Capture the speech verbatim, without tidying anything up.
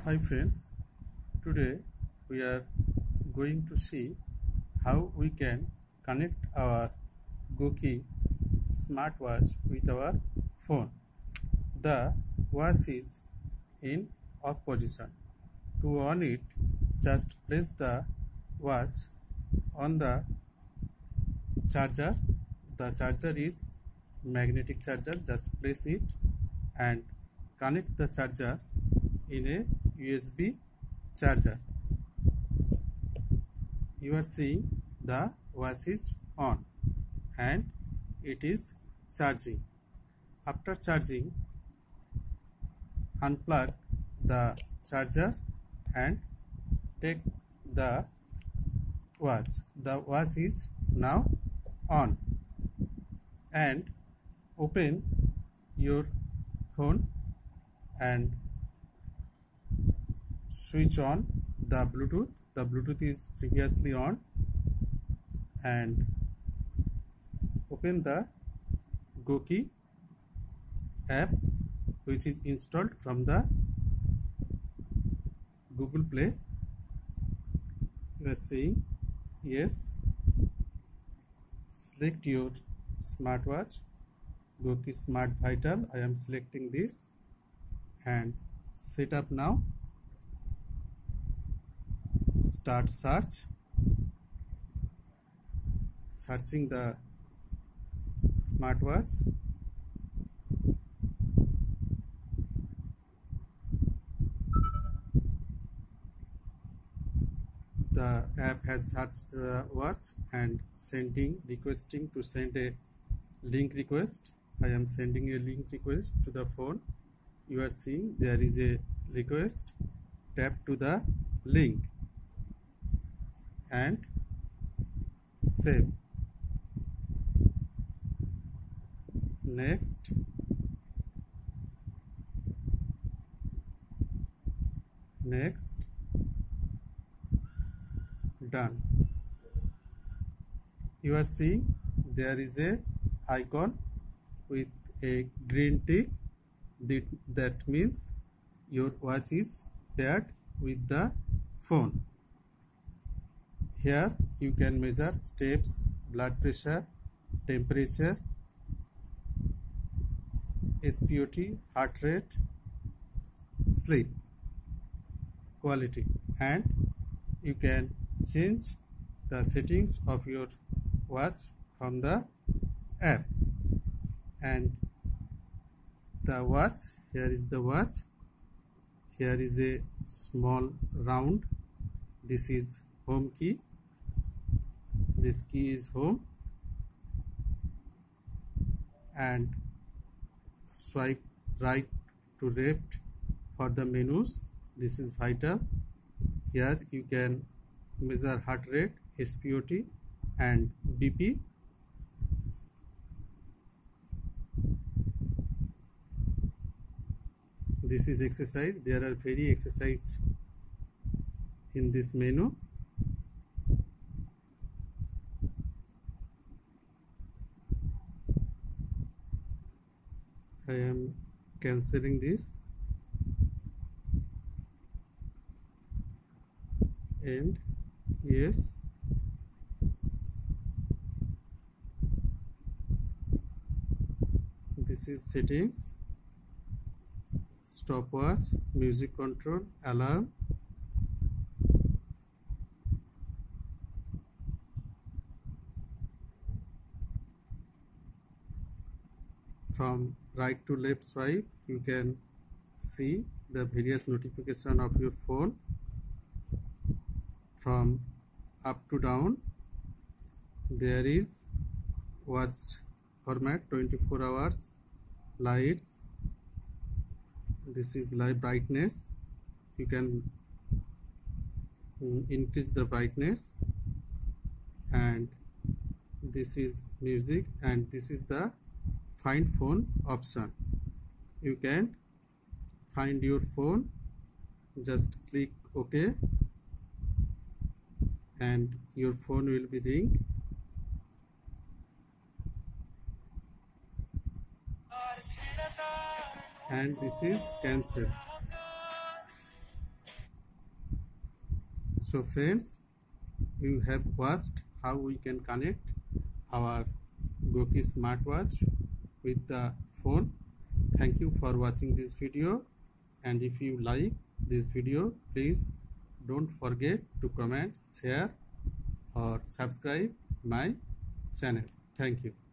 Hi friends, today we are going to see how we can connect our Goki smartwatch with our phone. The watch is in off position. To on it, just place the watch on the charger. The charger is magnetic charger. Just place it and connect the charger in a U S B charger. You are seeing the watch is on and it is charging. After charging, unplug the charger and take the watch. The watch is now on, and open your phone and switch on the Bluetooth. The Bluetooth is previously on, and open the Goki app which is installed from the Google Play. You are saying yes. Select your smartwatch, Goki Smart Vital. I am selecting this and set up now. Start search. Searching the smartwatch. The app has searched the watch and sending requesting to send a link request. I am sending a link request to the phone. You are seeing there is a request. Tap to the link and save. Next. Next. Done. You are seeing there is a icon with a green tick. That means your watch is paired with the phone. Here you can measure steps, blood pressure, temperature, S P O T, heart rate, sleep quality, and you can change the settings of your watch from the app. And the watch, here is the watch, here is a small round, this is home key, this key is home, and swipe right to left for the menus. This is vital. Here you can measure heart rate, S P O T, and B P. This is exercise. There are very exercise in this menu. I am cancelling this and yes. This is settings, stopwatch, music control, alarm, from right to left swipe you can see the various notification of your phone. From up to down there is watch format, twenty-four hours, lights, this is light brightness, you can increase the brightness, and this is music, and this is the find phone option. You can find your phone, just click OK and your phone will be ring. And this is cancel. So friends, you have watched how we can connect our Goki smartwatch with the phone. Thank you for watching this video, and if you like this video, please don't forget to comment, share or subscribe my channel. Thank you.